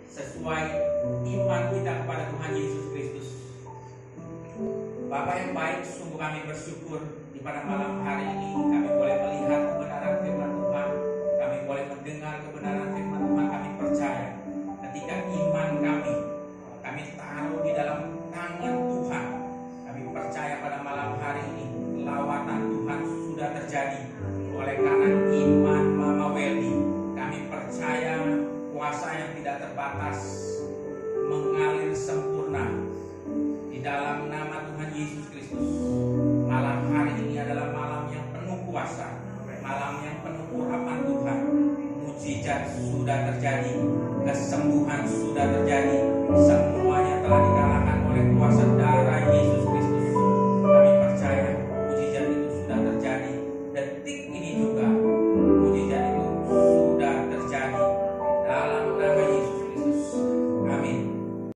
sesuai iman kita kepada Tuhan Yesus Kristus. Bapak yang baik, sungguh kami bersyukur di pada malam hari ini kami boleh melihat kebenaran firman Tuhan, kami boleh mendengar kebenaran firman Tuhan. Kami percaya ketika iman kami taruh di dalam tangan Tuhan, kami percaya pada malam hari ini lawatan Tuhan sudah terjadi. Oleh karena iman Mama Weldy, kami percaya kuasa yang tidak terbatas mengalir sempurna di dalam nama Tuhan Yesus Kristus. Malam hari ini adalah malam yang penuh kuasa, malam yang penuh urapan Tuhan. Mujizat sudah terjadi, kesembuhan sudah terjadi,